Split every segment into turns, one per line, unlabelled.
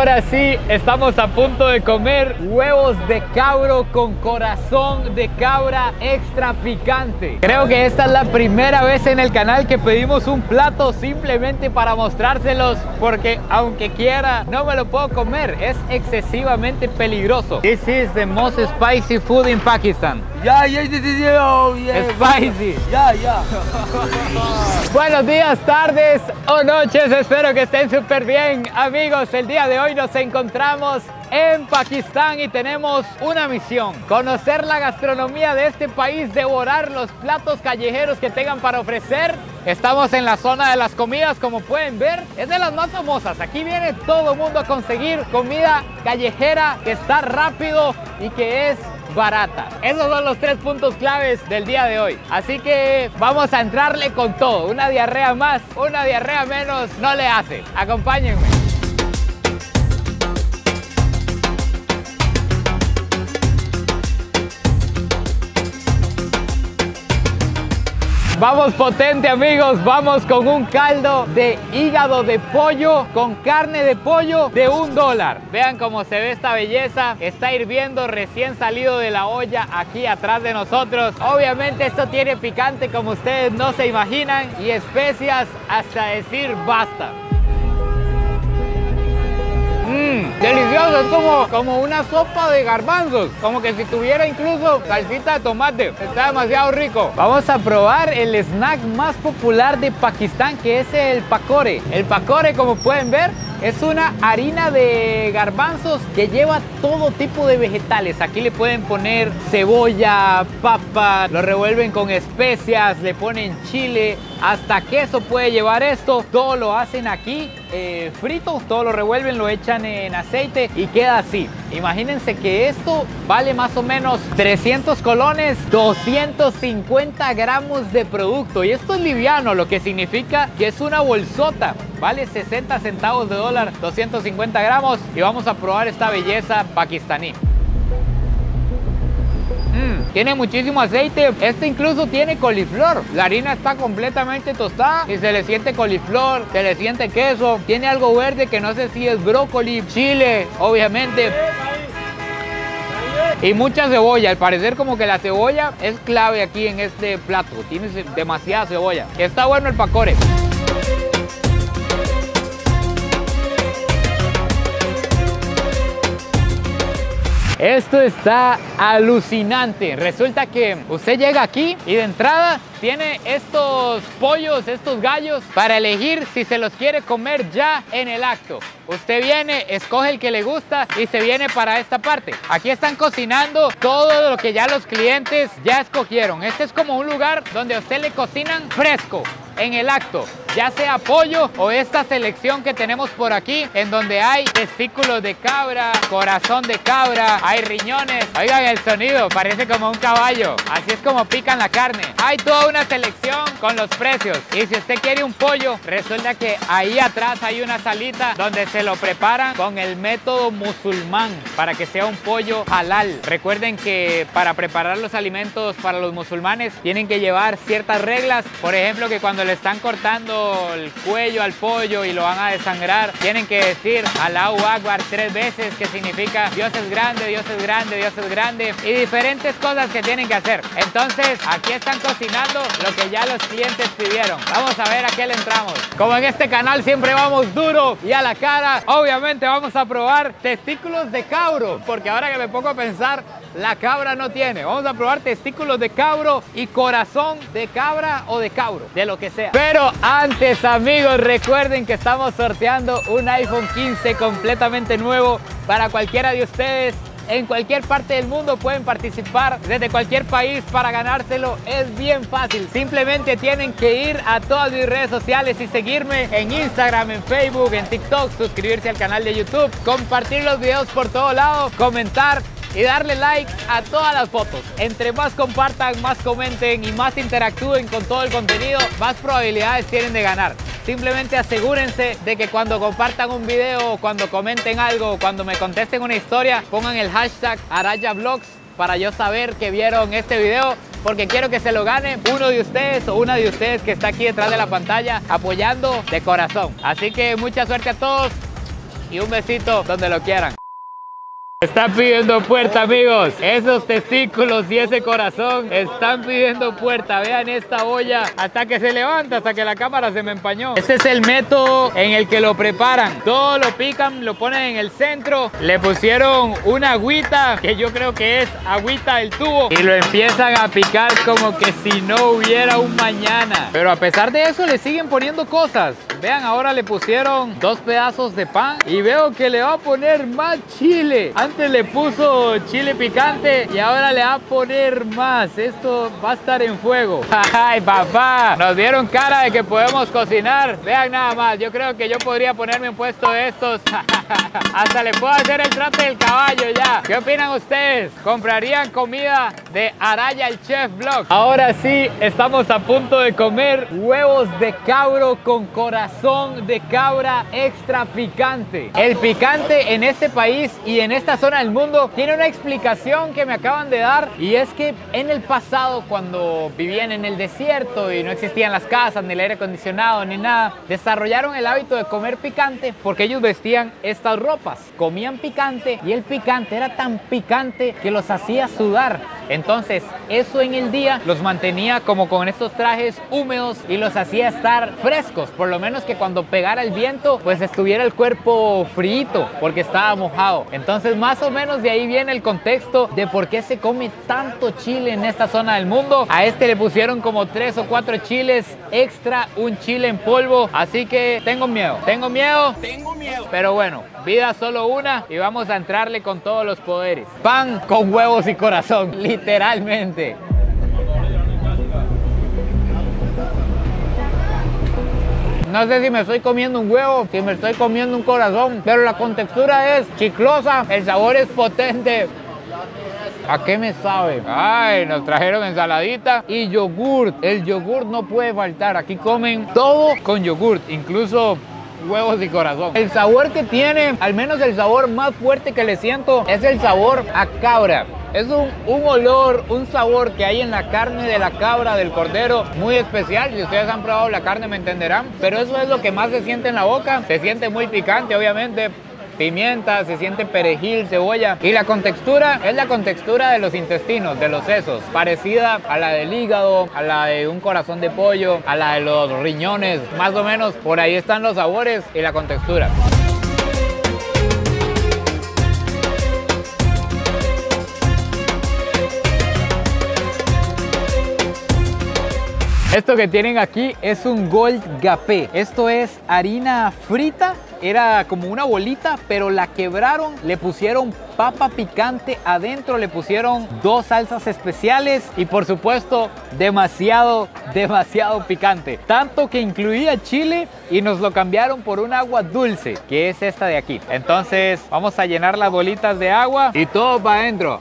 Ahora sí, estamos a punto de comer huevos de cabro con corazón de cabra extra picante. Creo que esta es la primera vez en el canal que pedimos un plato simplemente para mostrárselos, porque aunque quiera, no me lo puedo comer. Es excesivamente peligroso. This is the most spicy food in Pakistan.
Yeah, yeah.
Spicy.
Yeah.
Buenos días, tardes o noches, espero que estén súper bien. Amigos, el día de hoy nos encontramos en Pakistán y tenemos una misión: conocer la gastronomía de este país, devorar los platos callejeros que tengan para ofrecer. Estamos en la zona de las comidas, como pueden ver, es de las más famosas. Aquí viene todo el mundo a conseguir comida callejera que está rápido y que es barata. Esos son los 3 puntos claves del día de hoy. Así que vamos a entrarle con todo. Una diarrea más, una diarrea menos no le hace. Acompáñenme. Vamos potente, amigos, vamos con un caldo de hígado de pollo con carne de pollo de $1. Vean cómo se ve esta belleza, está hirviendo recién salido de la olla aquí atrás de nosotros. Obviamente esto tiene picante como ustedes no se imaginan y especias hasta decir basta. Delicioso, es como una sopa de garbanzos, como que si tuviera incluso salsita de tomate. Está demasiado rico. Vamos a probar el snack más popular de Pakistán, que es el pakore. El pakore, como pueden ver, es una harina de garbanzos que lleva todo tipo de vegetales. Aquí le pueden poner cebolla, papa, lo revuelven con especias, le ponen chile, hasta queso puede llevar esto. Todo lo hacen aquí frito, todo lo revuelven, lo echan en aceite y queda así. Imagínense que esto vale más o menos 300 colones, 250 gramos de producto. Y esto es liviano, lo que significa que es una bolsota. Vale 60 centavos de dólar, 250 gramos. Y vamos a probar esta belleza pakistaní. Tiene muchísimo aceite. Este incluso tiene coliflor. La harina está completamente tostada y se le siente coliflor, se le siente queso. Tiene algo verde que no sé si es brócoli, chile, obviamente. Y mucha cebolla. Al parecer como que la cebolla es clave aquí en este plato. Tiene demasiada cebolla. Está bueno el pakore. Esto está alucinante. Resulta que usted llega aquí y de entrada tiene estos pollos, estos gallos, para elegir si se los quiere comer ya en el acto. Usted viene, escoge el que le gusta y se viene para esta parte. Aquí están cocinando todo lo que ya los clientes ya escogieron. Este es como un lugar donde a usted le cocinan fresco en el acto, ya sea pollo o esta selección que tenemos por aquí, en donde hay testículos de cabra, corazón de cabra, hay riñones. Oigan el sonido, parece como un caballo. Así es como pican la carne. Hay toda una selección con los precios. Y si usted quiere un pollo, resulta que ahí atrás hay una salita donde se lo preparan con el método musulmán para que sea un pollo halal. Recuerden que para preparar los alimentos para los musulmanes tienen que llevar ciertas reglas. Por ejemplo, que cuando le están cortando el cuello al pollo y lo van a desangrar, tienen que decir Allahu Akbar 3 veces, que significa Dios es grande, Dios es grande, Dios es grande, y diferentes cosas que tienen que hacer. Entonces aquí están cocinando lo que ya los clientes pidieron. Vamos a ver a qué le entramos. Como en este canal siempre vamos duro y a la cara, obviamente vamos a probar testículos de cabro, porque ahora que me pongo a pensar, la cabra no tiene. Vamos a probar testículos de cabro y corazón de cabra o de cabro, de lo que sea. Pero antes, amigos, recuerden que estamos sorteando un iPhone 15 completamente nuevo para cualquiera de ustedes. En cualquier parte del mundo pueden participar, desde cualquier país, para ganárselo. Es bien fácil, simplemente tienen que ir a todas mis redes sociales y seguirme en Instagram, en Facebook, en TikTok, suscribirse al canal de YouTube, compartir los videos por todo lado, comentar y darle like a todas las fotos. Entre más compartan, más comenten y más interactúen con todo el contenido, más probabilidades tienen de ganar. Simplemente asegúrense de que cuando compartan un video, cuando comenten algo, cuando me contesten una historia, pongan el hashtag ArayaVlogs para yo saber que vieron este video, porque quiero que se lo gane uno de ustedes o una de ustedes que está aquí detrás de la pantalla apoyando de corazón. Así que mucha suerte a todos y un besito donde lo quieran. Están pidiendo puerta, amigos. Esos testículos y ese corazón están pidiendo puerta. Vean esta olla hasta que se levanta, hasta que la cámara se me empañó. Este es el método en el que lo preparan. Todo lo pican, lo ponen en el centro. Le pusieron una agüita, que yo creo que es agüita del tubo. Y lo empiezan a picar como que si no hubiera un mañana. Pero a pesar de eso le siguen poniendo cosas. Vean, ahora le pusieron 2 pedazos de pan. Y veo que le va a poner más chile. Antes le puso chile picante y ahora le va a poner más. Esto va a estar en fuego. ¡Ay, papá! Nos dieron cara de que podemos cocinar. Vean nada más, yo creo que yo podría ponerme un puesto de estos. Hasta le puedo hacer el trate del caballo ya. ¿Qué opinan ustedes? ¿Comprarían comida de Araya el Chef Vlog? Ahora sí, estamos a punto de comer huevos de cabro con corazón de cabra extra picante. El picante en este país y en esta zona del mundo tiene una explicación que me acaban de dar, y es que en el pasado, cuando vivían en el desierto y no existían las casas, ni el aire acondicionado, ni nada, desarrollaron el hábito de comer picante porque ellos vestían estas ropas, comían picante y el picante era tan picante que los hacía sudar. Entonces eso en el día los mantenía como con estos trajes húmedos y los hacía estar frescos, por lo menos que cuando pegara el viento pues estuviera el cuerpo frío porque estaba mojado. Entonces más o menos de ahí viene el contexto de por qué se come tanto chile en esta zona del mundo. A este le pusieron como 3 o 4 chiles extra, un chile en polvo, así que tengo miedo, pero bueno, vida solo una y vamos a entrarle con todos los poderes. Pan con huevos y corazón, literalmente. No sé si me estoy comiendo un huevo, si me estoy comiendo un corazón, pero la contextura es chiclosa, el sabor es potente. ¿A qué me sabe? Ay, nos trajeron ensaladita y yogurt. El yogurt no puede faltar. Aquí comen todo con yogurt, incluso huevos y corazón. El sabor que tiene, al menos el sabor más fuerte que le siento, es el sabor a cabra. Es un olor, un sabor que hay en la carne de la cabra, del cordero, muy especial. Si ustedes han probado la carne me entenderán, pero eso es lo que más se siente en la boca. Se siente muy picante, obviamente. Pimienta, se siente perejil, cebolla, y la contextura es la contextura de los intestinos, de los sesos, parecida a la del hígado, a la de un corazón de pollo, a la de los riñones, más o menos por ahí están los sabores y la contextura. Esto que tienen aquí es un Gold Gapé. Esto es harina frita. Era como una bolita, pero la quebraron, le pusieron papa picante adentro, le pusieron 2 salsas especiales y por supuesto demasiado picante. Tanto que incluía chile y nos lo cambiaron por un agua dulce, que es esta de aquí. Entonces vamos a llenar las bolitas de agua y todo para adentro.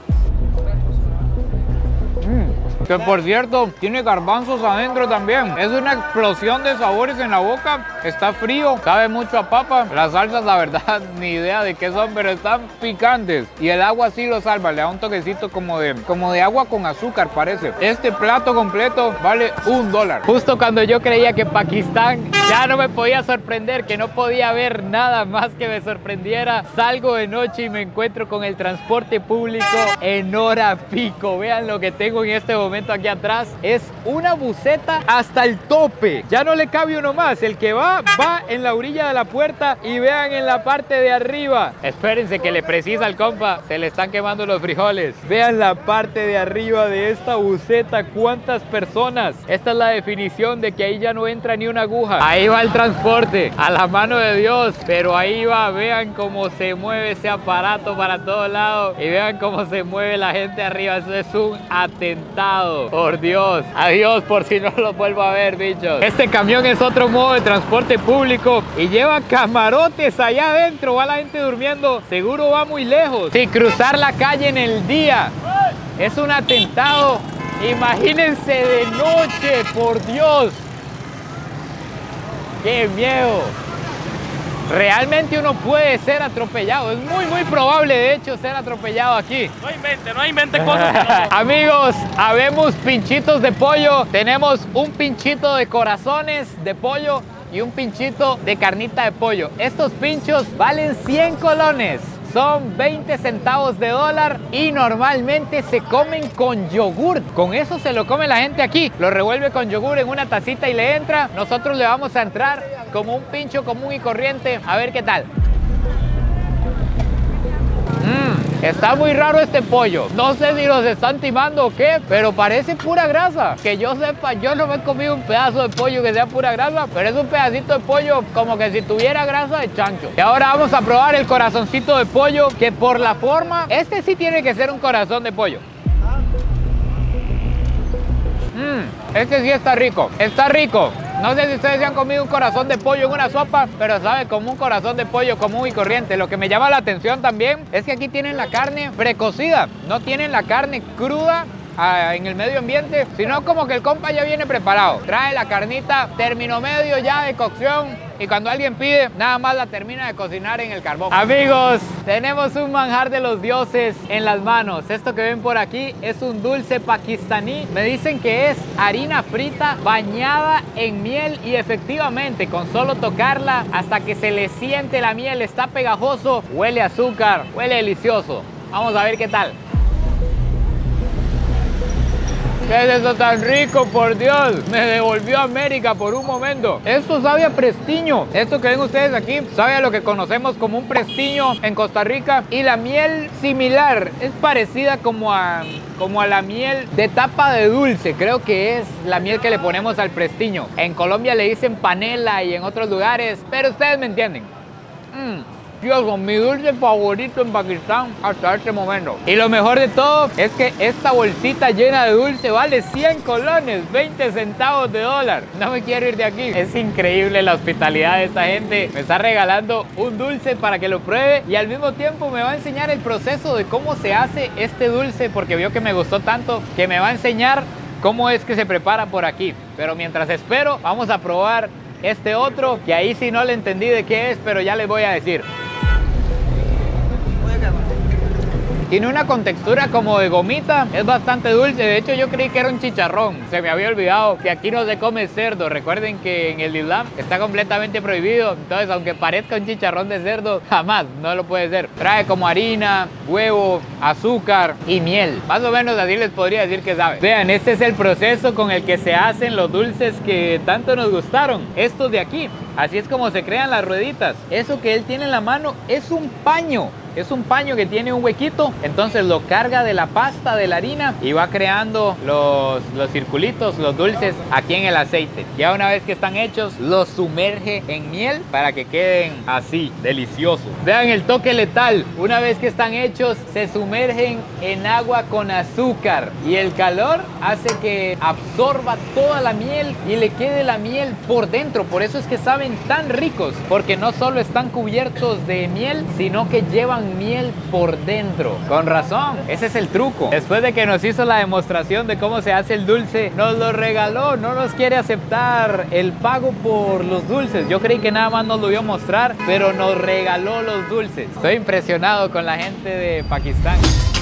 Que por cierto, tiene garbanzos adentro también. Es una explosión de sabores en la boca. Está frío, sabe mucho a papa. Las salsas, la verdad, ni idea de qué son, pero están picantes. Y el agua sí lo salva, le da un toquecito como de agua con azúcar, parece. Este plato completo vale $1. Justo cuando yo creía que Pakistán ya no me podía sorprender, que no podía haber nada más que me sorprendiera, salgo de noche y me encuentro con el transporte público en hora pico. Vean lo que tengo en este momento aquí atrás. Es una buseta hasta el tope. Ya no le cabe uno más. El que va en la orilla de la puerta y vean en la parte de arriba. Espérense que le precisa al compa. Se le están quemando los frijoles. Vean la parte de arriba de esta buseta. ¿Cuántas personas? Esta es la definición de que ahí ya no entra ni una aguja. Ahí va el transporte. A la mano de Dios. Pero ahí va. Vean cómo se mueve ese aparato para todos lados. Y vean cómo se mueve la gente arriba. Eso es un atentado. Por Dios, adiós por si no lo vuelvo a ver, bichos. Este camión es otro modo de transporte público y lleva camarotes allá adentro. Va la gente durmiendo, seguro va muy lejos. Si cruzar la calle en el día es un atentado, imagínense de noche, por Dios. ¡Qué miedo! Realmente uno puede ser atropellado. Es muy probable, de hecho, ser atropellado aquí.
No invente cosas que no.
Amigos, habemos pinchitos de pollo. Tenemos un pinchito de corazones de pollo y un pinchito de carnita de pollo. Estos pinchos valen 100 colones. Son 20 centavos de dólar y normalmente se comen con yogur. Con eso se lo come la gente aquí. Lo revuelve con yogur en una tacita y le entra. Nosotros le vamos a entrar como un pincho común y corriente. A ver qué tal. Está muy raro este pollo. No sé si los están timando o qué, pero parece pura grasa. Que yo sepa, yo no me he comido un pedazo de pollo que sea pura grasa, pero es un pedacito de pollo como que si tuviera grasa de chancho. Y ahora vamos a probar el corazoncito de pollo, que por la forma, este sí tiene que ser un corazón de pollo. Este sí está rico. Está rico. No sé si ustedes se han comido un corazón de pollo en una sopa, pero sabe como un corazón de pollo común y corriente. Lo que me llama la atención también es que aquí tienen la carne precocida. No tienen la carne cruda en el medio ambiente, sino como que el compa ya viene preparado. Trae la carnita término medio ya de cocción y cuando alguien pide, nada más la termina de cocinar en el carbón. Amigos, tenemos un manjar de los dioses en las manos. Esto que ven por aquí es un dulce pakistaní. Me dicen que es harina frita bañada en miel y efectivamente con solo tocarla hasta que se le siente la miel está pegajoso. Huele a azúcar, huele delicioso. Vamos a ver qué tal. ¿Qué es eso tan rico, por Dios? Me devolvió a América por un momento. Esto sabe a prestiño. Esto que ven ustedes aquí sabe a lo que conocemos como un prestiño en Costa Rica. Y la miel similar, es parecida como a la miel de tapa de dulce. Creo que es la miel que le ponemos al prestiño. En Colombia le dicen panela y en otros lugares, pero ustedes me entienden. Dios, mi dulce favorito en Pakistán hasta este momento. Y lo mejor de todo es que esta bolsita llena de dulce vale 100 colones, 20 centavos de dólar. No me quiero ir de aquí. Es increíble la hospitalidad de esta gente. Me está regalando un dulce para que lo pruebe y al mismo tiempo me va a enseñar el proceso de cómo se hace este dulce, porque vio que me gustó tanto que me va a enseñar cómo es que se prepara por aquí. Pero mientras espero, vamos a probar este otro, que ahí sí no le entendí de qué es, pero ya les voy a decir. Tiene una contextura como de gomita, es bastante dulce. De hecho, yo creí que era un chicharrón. Se me había olvidado que aquí no se come cerdo. Recuerden que en el Islam está completamente prohibido. Entonces, aunque parezca un chicharrón de cerdo, jamás, no lo puede ser. Trae como harina, huevo, azúcar y miel. Más o menos así les podría decir que sabe. Vean, este es el proceso con el que se hacen los dulces que tanto nos gustaron. Estos de aquí. Así es como se crean las rueditas. Eso que él tiene en la mano es un paño. Es un paño que tiene un huequito, entonces lo carga de la pasta de la harina y va creando los circulitos, los dulces aquí en el aceite. Ya una vez que están hechos, los sumerge en miel para que queden así, deliciosos. Vean el toque letal. Una vez que están hechos, se sumergen en agua con azúcar y el calor hace que absorba toda la miel y le quede la miel por dentro. Por eso es que saben tan ricos, porque no solo están cubiertos de miel, sino que llevan miel por dentro. Con razón, ese es el truco. Después de que nos hizo la demostración de cómo se hace el dulce, nos lo regaló. No nos quiere aceptar el pago por los dulces. Yo creí que nada más nos lo iba a mostrar, pero nos regaló los dulces. Estoy impresionado con la gente de Pakistán.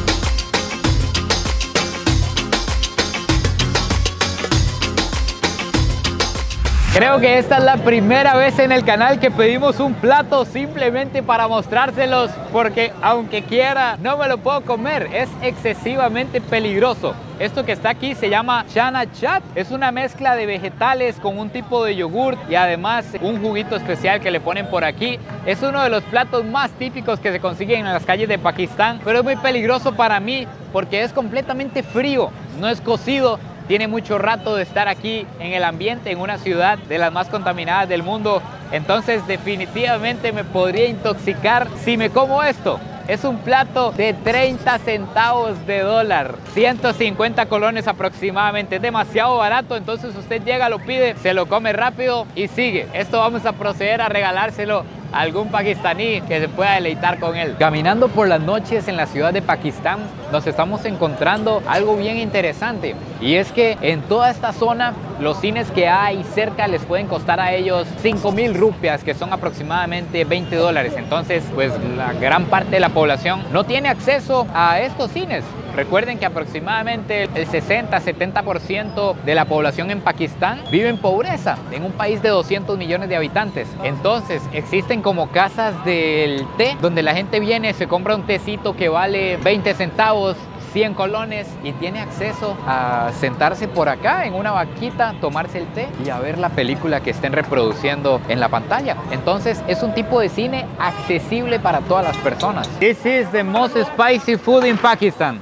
Creo que esta es la primera vez en el canal que pedimos un plato simplemente para mostrárselos, porque aunque quiera no me lo puedo comer, es excesivamente peligroso. Esto que está aquí se llama chana chat, es una mezcla de vegetales con un tipo de yogur y además un juguito especial que le ponen por aquí. Es uno de los platos más típicos que se consiguen en las calles de Pakistán, pero es muy peligroso para mí porque es completamente frío, no es cocido. Tiene mucho rato de estar aquí en el ambiente, en una ciudad de las más contaminadas del mundo. Entonces definitivamente me podría intoxicar si me como esto. Es un plato de 30 centavos de dólar, 150 colones aproximadamente. Es demasiado barato, entonces usted llega, lo pide, se lo come rápido y sigue. Esto vamos a proceder a regalárselo a algún pakistaní que se pueda deleitar con él. Caminando por las noches en la ciudad de Pakistán, nos estamos encontrando algo bien interesante. Y es que en toda esta zona, los cines que hay cerca les pueden costar a ellos 5,000 rupias, que son aproximadamente 20 dólares. Entonces, pues la gran parte de la población no tiene acceso a estos cines. Recuerden que aproximadamente el 60-70% de la población en Pakistán vive en pobreza, en un país de 200 millones de habitantes. Entonces existen como casas del té, donde la gente viene, se compra un tecito que vale 20 centavos, 100 colones, y tiene acceso a sentarse por acá en una banquita, tomarse el té y a ver la película que estén reproduciendo en la pantalla. Entonces es un tipo de cine accesible para todas las personas. This is the most spicy food in Pakistan.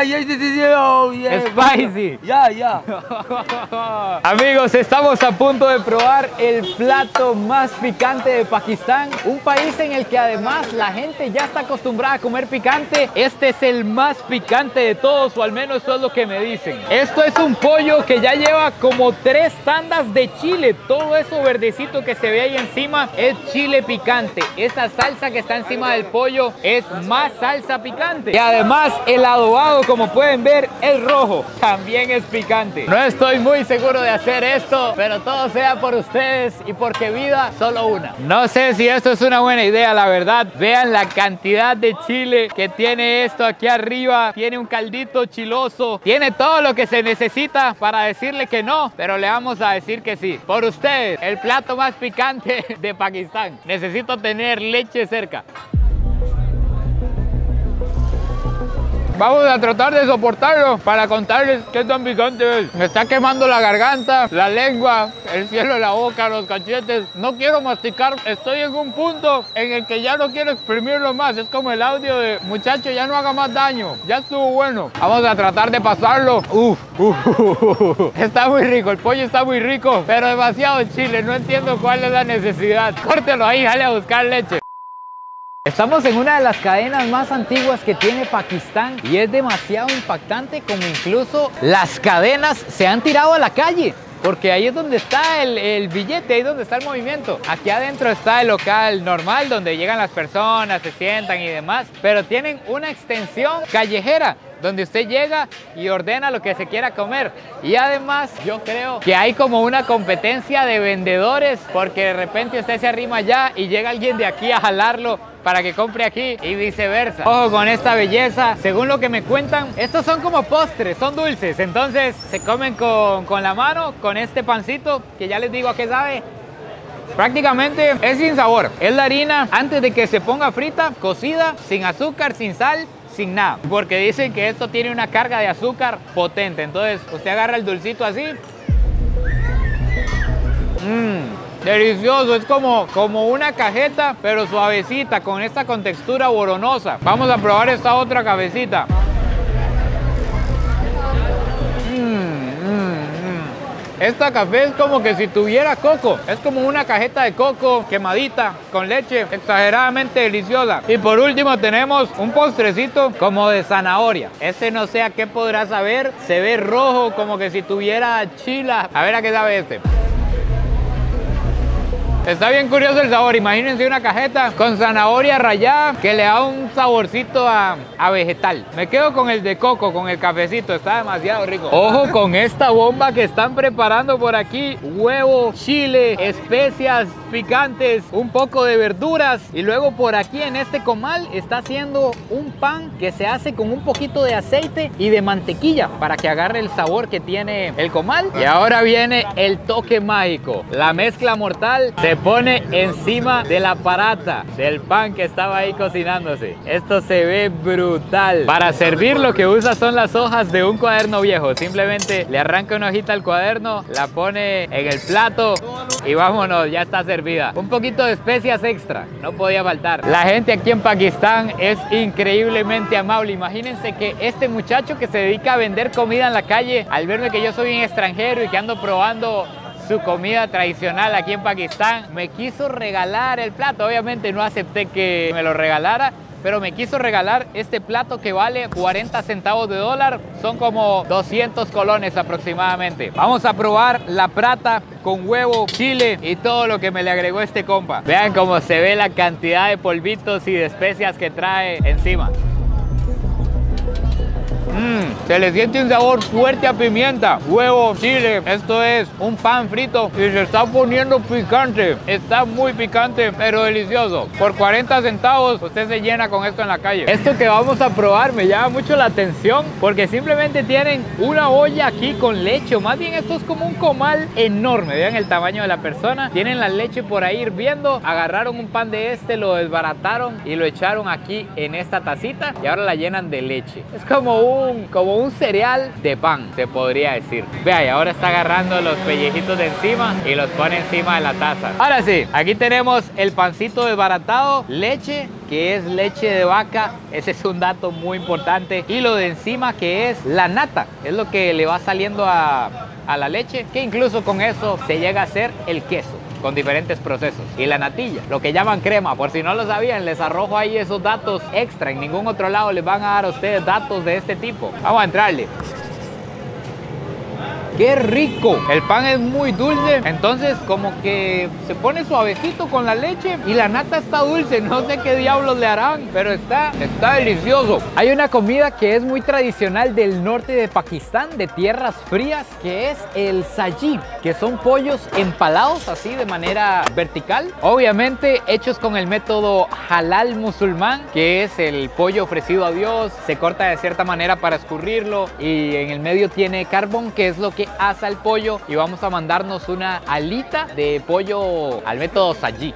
Spicy. Amigos, estamos a punto de probar el plato más picante de Pakistán, un país en el que además la gente ya está acostumbrada a comer picante. Este es el más picante de todos, o al menos eso es lo que me dicen. Esto es un pollo que ya lleva como 3 tandas de chile. Todo eso verdecito que se ve ahí encima es chile picante. Esa salsa que está encima del pollo es más salsa picante. Y además el adobado, como pueden ver, es rojo, también es picante. No estoy muy seguro de hacer esto, pero todo sea por ustedes y porque vida solo una. No sé si esto es una buena idea, la verdad. Vean la cantidad de chile que tiene esto aquí arriba. Tiene un caldito chiloso, tiene todo lo que se necesita para decirle que no, pero le vamos a decir que sí. Por ustedes, el plato más picante de Pakistán. Necesito tener leche cerca. Vamos a tratar de soportarlo para contarles qué tan picante es. Me está quemando la garganta, la lengua, el cielo de la boca, los cachetes. No quiero masticar. Estoy en un punto en el que ya no quiero exprimirlo más. Es como el audio de muchacho, ya no haga más daño. Ya estuvo bueno. Vamos a tratar de pasarlo. Está muy rico. El pollo está muy rico, pero demasiado chile. No entiendo cuál es la necesidad. Córtelo ahí, dale a buscar leche. Estamos en una de las cadenas más antiguas que tiene Pakistán y es demasiado impactante como incluso las cadenas se han tirado a la calle. Porque ahí es donde está el billete, ahí es donde está el movimiento. Aquí adentro está el local normal donde llegan las personas, se sientan y demás. Pero tienen una extensión callejera donde usted llega y ordena lo que se quiera comer. Y además yo creo que hay como una competencia de vendedores, porque de repente usted se arrima allá y llega alguien de aquí a jalarlo para que compre aquí y viceversa. Ojo con esta belleza. Según lo que me cuentan, estos son como postres, son dulces. Entonces se comen con la mano, con este pancito que ya les digo a qué sabe. Prácticamente es sin sabor. Es la harina antes de que se ponga frita, cocida, sin azúcar, sin sal, sin nada, porque dicen que esto tiene una carga de azúcar potente. Entonces usted agarra el dulcito así. Delicioso, es como una cajeta, pero suavecita, con esta contextura boronosa. Vamos a probar esta otra cabecita. Esta café es como que si tuviera coco. Es como una cajeta de coco quemadita con leche, exageradamente deliciosa. Y por último tenemos un postrecito como de zanahoria. Este no sé a qué podrá saber. Se ve rojo, como que si tuviera chila. A ver a qué sabe este. Está bien curioso el sabor. Imagínense una cajeta con zanahoria rallada que le da un saborcito a vegetal. Me quedo con el de coco, con el cafecito. Está demasiado rico. Ojo con esta bomba que están preparando por aquí. Huevo, chile, especias picantes, un poco de verduras. Y luego por aquí en este comal está haciendo un pan que se hace con un poquito de aceite y de mantequilla para que agarre el sabor que tiene el comal. Y ahora viene el toque mágico. La mezcla mortal se pone encima de la parata del pan que estaba ahí cocinándose. Esto se ve brutal. Para servir lo que usa son las hojas de un cuaderno viejo. Simplemente le arranca una hojita al cuaderno, la pone en el plato y vámonos, ya está servida. Un poquito de especias extra, no podía faltar. La gente aquí en Pakistán es increíblemente amable. Imagínense que este muchacho que se dedica a vender comida en la calle, al verme que yo soy un extranjero y que ando probando su comida tradicional aquí en Pakistán, me quiso regalar el plato. Obviamente no acepté que me lo regalara, pero me quiso regalar este plato que vale 40 centavos de dólar. Son como 200 colones aproximadamente. Vamos a probar la prata con huevo, chile y todo lo que me le agregó este compa. Vean cómo se ve la cantidad de polvitos y de especias que trae encima. Se le siente un sabor fuerte a pimienta, huevo, chile. Esto es un pan frito y se está poniendo picante. Está muy picante, pero delicioso. Por 40 centavos usted se llena con esto en la calle. Esto que vamos a probar me llama mucho la atención porque simplemente tienen una olla aquí con leche. O más bien esto es como un comal enorme. Vean el tamaño de la persona. Tienen la leche por ahí hirviendo. Agarraron un pan de este, lo desbarataron y lo echaron aquí en esta tacita y ahora la llenan de leche. Es como un cereal de pan, se podría decir. Vea, y ahora está agarrando los pellejitos de encima y los pone encima de la taza. Ahora sí, aquí tenemos el pancito desbaratado, leche, que es leche de vaca. Ese es un dato muy importante. Y lo de encima, que es la nata, es lo que le va saliendo a la leche, que incluso con eso se llega a hacer el queso con diferentes procesos. Y la natilla, lo que llaman crema, por si no lo sabían, les arrojo ahí esos datos extra. En ningún otro lado les van a dar a ustedes datos de este tipo. Vamos a entrarle. ¡Qué rico! El pan es muy dulce, entonces como que se pone suavecito con la leche y la nata está dulce. No sé qué diablos le harán, pero está delicioso. Hay una comida que es muy tradicional del norte de Pakistán, de tierras frías, que es el saji, que son pollos empalados así de manera vertical. Obviamente hechos con el método halal musulmán, que es el pollo ofrecido a Dios. Se corta de cierta manera para escurrirlo y en el medio tiene carbón, que es lo que asa el pollo, y vamos a mandarnos una alita de pollo al método saji.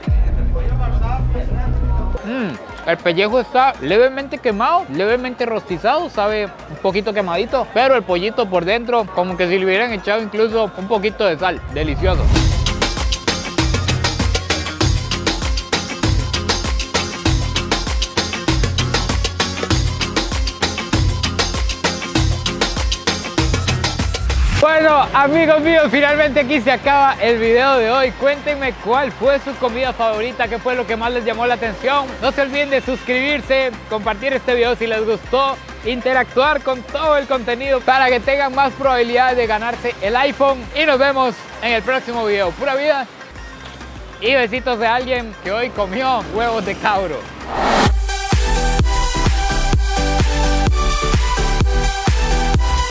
El pellejo está levemente quemado, levemente rostizado, sabe un poquito quemadito, pero el pollito por dentro como que si le hubieran echado incluso un poquito de sal. Delicioso. Bueno, amigos míos, finalmente aquí se acaba el video de hoy. Cuéntenme cuál fue su comida favorita, qué fue lo que más les llamó la atención. No se olviden de suscribirse, compartir este video si les gustó, interactuar con todo el contenido para que tengan más probabilidades de ganarse el iPhone. Y nos vemos en el próximo video. Pura vida y besitos de alguien que hoy comió huevos de cabro.